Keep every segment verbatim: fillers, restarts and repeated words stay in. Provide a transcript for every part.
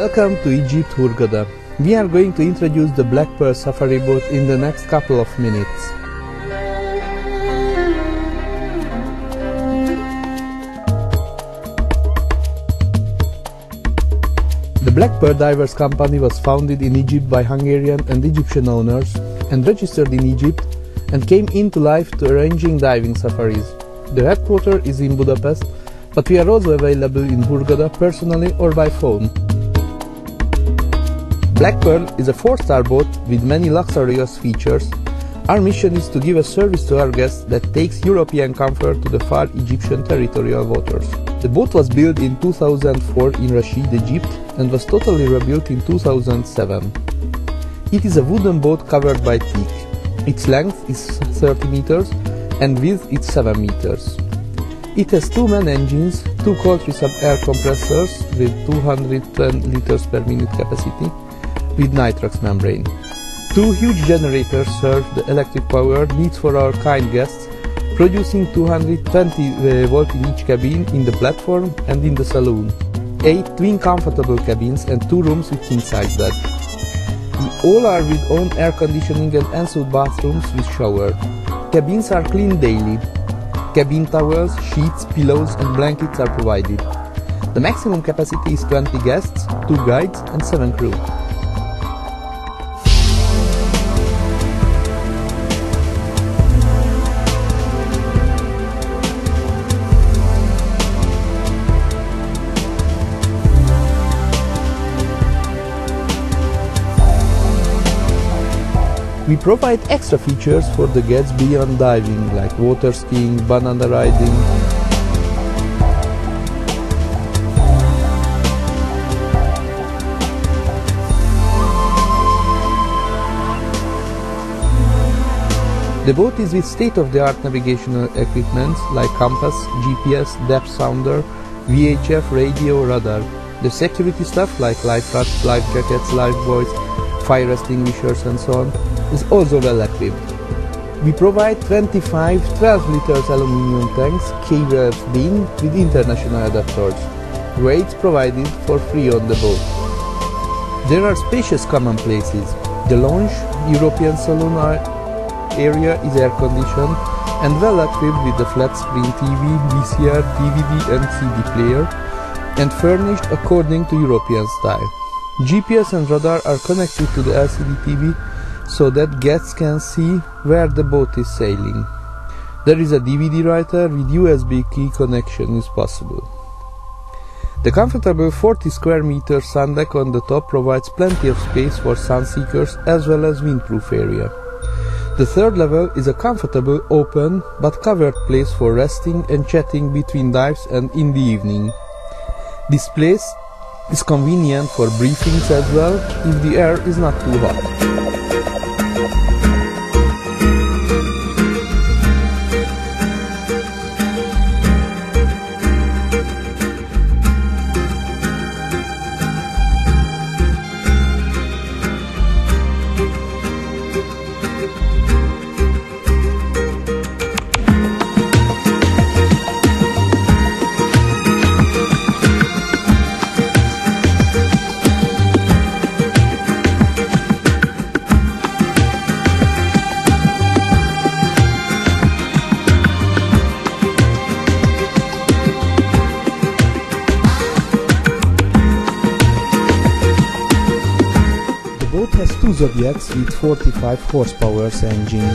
Welcome to Egypt, Hurghada. We are going to introduce the Black Pearl safari boat in the next couple of minutes. The Black Pearl Divers Company was founded in Egypt by Hungarian and Egyptian owners and registered in Egypt and came into life to arranging diving safaris. The headquarters is in Budapest, but we are also available in Hurghada personally or by phone. Black Pearl is a four-star boat with many luxurious features. Our mission is to give a service to our guests that takes European comfort to the far Egyptian territorial waters. The boat was built in two thousand four in Rashid, Egypt, and was totally rebuilt in two thousand seven. It is a wooden boat covered by teak. Its length is thirty meters and width is seven meters. It has two main engines, two cold-reserve air compressors with two hundred ten liters per minute capacity, with nitrox membrane. Two huge generators serve the electric power needs for our kind guests, producing two hundred twenty volt in each cabin in the platform and in the saloon. Eight twin comfortable cabins and two rooms with king-size bed. All are with own air conditioning and ensuite bathrooms with shower. Cabins are cleaned daily. Cabin towels, sheets, pillows and blankets are provided. The maximum capacity is twenty guests, two guides and seven crew. We provide extra features for the guests beyond diving, like water skiing, banana riding. The boat is with state-of-the-art navigational equipment like compass, G P S, depth sounder, V H F, radio, radar. The security stuff like life rafts, life jackets, lifebuoys, fire extinguishers and so on is also well equipped. We provide twenty-five twelve liters aluminium tanks, K-Wells bin with international adapters. Weights provided for free on the boat. There are spacious common places. The lounge, European saloon area is air conditioned and well equipped with a flat screen T V, V C R, D V D and C D player, and furnished according to European style. G P S and radar are connected to the L C D T V so that guests can see where the boat is sailing. There is a D V D writer with U S B key connection is possible. The comfortable forty square meter sun deck on the top provides plenty of space for sun seekers as well as windproof area. The third level is a comfortable, open but covered place for resting and chatting between dives and in the evening. This place is convenient for briefings as well if the air is not too hot. The boat has two Zodiacs with forty-five horsepower engines.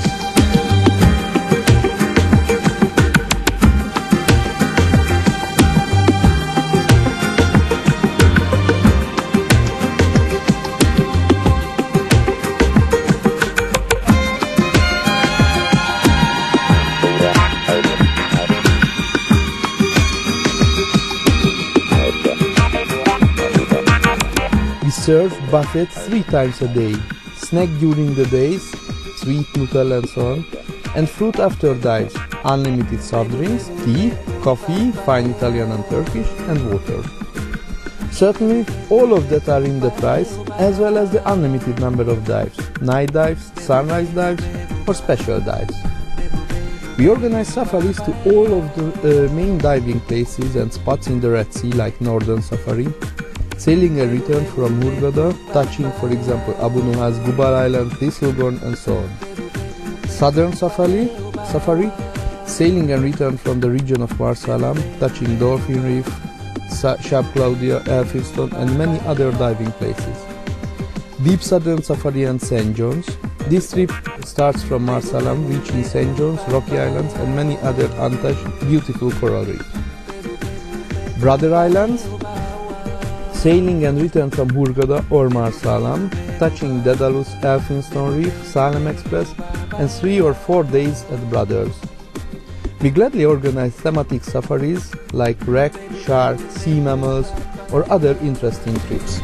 We serve buffet three times a day, snack during the days, sweet, Nutella and so on, and fruit after dives, unlimited soft drinks, tea, coffee, fine Italian and Turkish, and water. Certainly, all of that are in the price, as well as the unlimited number of dives, night dives, sunrise dives, or special dives. We organize safaris to all of the uh, main diving places and spots in the Red Sea like Northern Safari, sailing and return from Hurghada, touching for example Abu Nuhas, Gubar Island, Thistleborn and so on. Southern Safari, Safari, sailing and return from the region of Marsalam, touching Dolphin Reef, Shab Claudia, Elphinstone and many other diving places. Deep Southern Safari and Saint John's. This trip starts from Marsalam, reaching Saint John's, Rocky Islands and many other untouched beautiful coral reefs. Brother Islands, sailing and return from Hurghada or Marsalam, touching Daedalus, Elphinstone Reef, Salem Express and three or four days at Brothers. We gladly organize thematic safaris like wreck, shark, sea mammals or other interesting trips.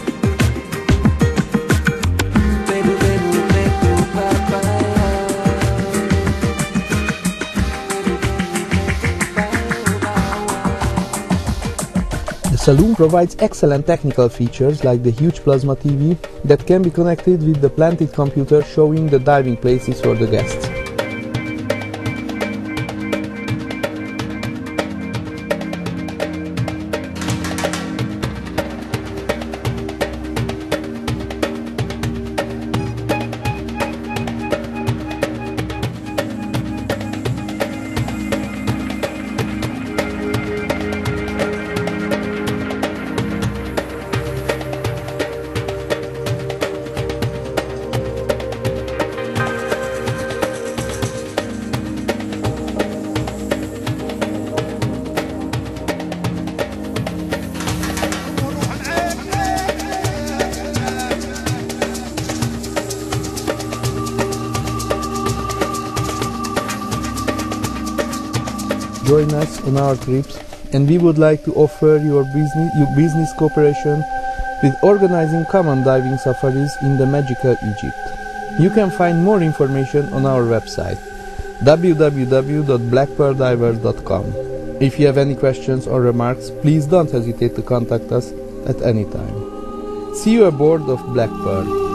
The saloon provides excellent technical features like the huge plasma T V that can be connected with the planted computer showing the diving places for the guests. Join us on our trips, and we would like to offer your business, your business cooperation with organizing common diving safaris in the magical Egypt. You can find more information on our website w w w dot black pearl divers dot com. If you have any questions or remarks, please don't hesitate to contact us at any time. See you aboard of Black Pearl.